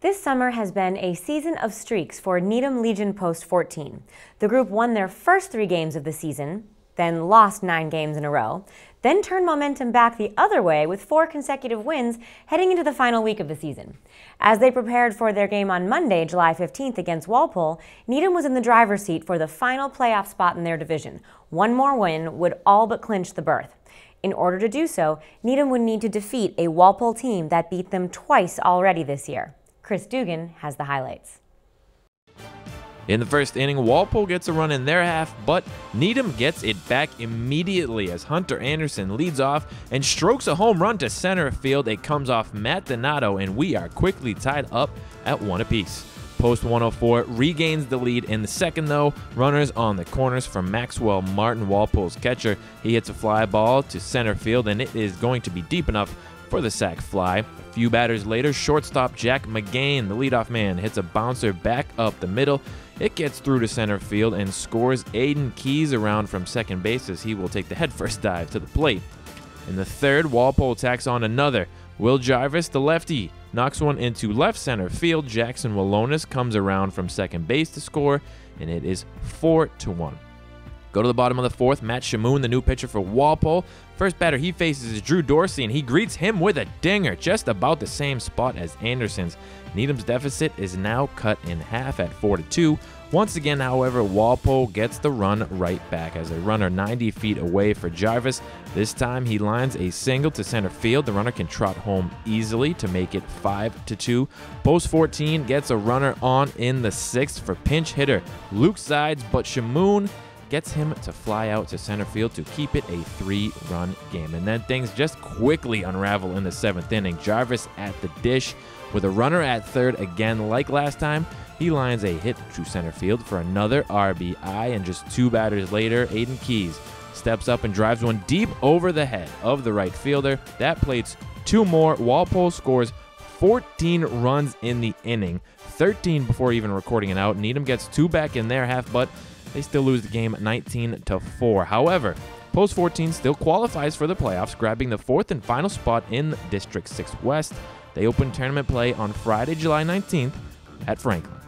This summer has been a season of streaks for Needham Legion Post 14. The group won their first 3 games of the season, then lost 9 games in a row, then turned momentum back the other way with 4 consecutive wins heading into the final week of the season. As they prepared for their game on Monday, July 15th against Walpole, Needham was in the driver's seat for the final playoff spot in their division. One more win would all but clinch the berth. In order to do so, Needham would need to defeat a Walpole team that beat them twice already this year. Chris Dugan has the highlights. In the first inning, Walpole gets a run in their half, but Needham gets it back immediately as Hunter Anderson leads off and strokes a home run to center field. It comes off Matt Donato, and we are quickly tied up at 1 apiece. Post 104 regains the lead in the second, though. Runners on the corners from Maxwell Martin, Walpole's catcher. He hits a fly ball to center field, and it is going to be deep enough for the sac fly. A few batters later, shortstop Jack McGain, the leadoff man, hits a bouncer back up the middle. It gets through to center field and scores Aiden Keys around from second base as he will take the headfirst dive to the plate. In the third, Walpole tacks on another. Will Jarvis, the lefty, knocks one into left center field. Jackson Walonis comes around from second base to score, and it is 4-1. Go to the bottom of the fourth. Matt Shamoon, the new pitcher for Walpole. First batter he faces is Drew Dorsey, and he greets him with a dinger, just about the same spot as Anderson's. Needham's deficit is now cut in half at 4-2. Once again, however, Walpole gets the run right back as a runner 90 feet away for Jarvis. This time he lines a single to center field. The runner can trot home easily to make it 5-2. Post 14 gets a runner on in the sixth for pinch hitter Luke Sides, but Shamoon gets him to fly out to center field to keep it a 3-run game. And then things just quickly unravel in the 7th inning. Jarvis at the dish with a runner at third again like last time. He lines a hit to center field for another RBI, and just 2 batters later, Aiden Keys steps up and drives one deep over the head of the right fielder. That plates 2 more. Walpole scores 14 runs in the inning, 13 before even recording an out. Needham gets 2 back in their half, but they still lose the game 19-4. However, Post 14 still qualifies for the playoffs, grabbing the 4th and final spot in District 6 West. They open tournament play on Friday, July 19th at Franklin.